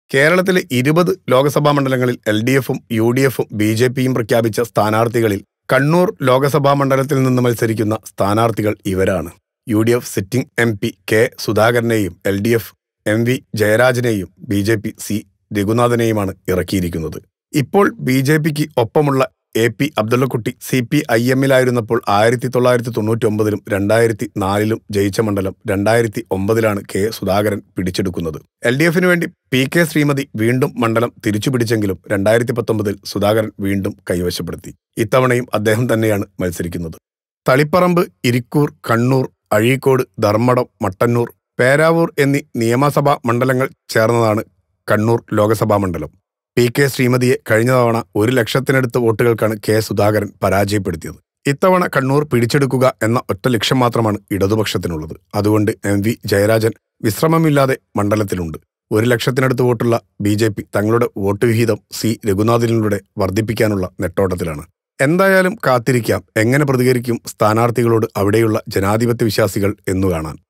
കേരളത്തിലെ 20 ലോക്സഭാ മണ്ഡലങ്ങളിൽ LDFും UDFും BJPയും പ്രഖ്യാപിച്ച സ്ഥാനാർത്ഥികളിൽ കണ്ണൂർ ലോക്സഭാ മണ്ഡലത്തിൽ നിന്ന് മത്സരിക്കുന്ന സ്ഥാനാർത്ഥികൾ ഇവരാണ്. UDF സിറ്റിംഗ് MP കെ സുധാകരനെയും LDF MV ജയരാജനെയും BJP C രഘുനാഥനെയുമാണ് ഇറക്കിയിരിക്കുന്നത്. ഇപ്പോൾ BJPക്ക് ഒപ്പമുള്ള AP അബ്ദുള്ളക്കുട്ടി CPIMലായിരുന്നപ്പോൾ 1999ലും 2004ലും ജയിച്ച മണ്ഡലം 2009ലാണ് കെ സുധാകരൻ പിടിച്ചെടുക്കുന്നത്. LDFിനു വേണ്ടി PK ശ്രീമതി വീണ്ടും മണ്ഡലം തിരിച്ചുപിടിച്ചെങ്കിലും 2019ൽ സുധാകരൻ വീണ്ടും കൈവശപ്പെടുത്തി. ഇത്തവണയും അദ്ദേഹം തന്നെയാണ് മത്സരിക്കുന്നത്. തളിപ്പറമ്പ്, ഇരിക്കൂർ, കണ്ണൂർ, അഴീക്കോട്, ധർമ്മടം, മട്ടന്നൂർ, പേരാവൂർ എന്നീ നിയമസഭാ മണ്ഡലങ്ങൾ ചേർന്നതാണ് കണ്ണൂർ ലോക്സഭാ മണ്ഡലം. PK ശ്രീമതിയെ കഴിഞ്ഞ തവണ 1 ലക്ഷത്തിനടുത്ത് വോട്ടുകൾക്കാണ് കെ സുധാകരൻ പരാജയപ്പെടുത്തിയത്. ഇത്തവണ കണ്ണൂർ പിടിച്ചെടുക്കുക എന്ന ഒറ്റ ലക്ഷ്യം മാത്രമാണ് ഇടതുപക്ഷത്തിനുള്ളത്. അതുകൊണ്ട് MV ജയരാജൻ വിശ്രമമില്ലാതെ മണ്ഡലത്തിലുണ്ട്. 1 ലക്ഷത്തിനടുത്ത് വോട്ടുള്ള BJP തങ്ങളുടെ വോട്ട് വിഹിതം C രഘുനാഥിനിലൂടെ വർദ്ധിപ്പിക്കാനുള്ള നെട്ടോട്ടത്തിലാണ്. എന്തായാലും കാത്തിരിക്കാം, എങ്ങനെ പ്രതികരിക്കും സ്ഥാനാർത്ഥികളോട് അവിടെയുള്ള ജനാധിപത്യ വിശ്വാസികൾ എന്നു കാണാൻ.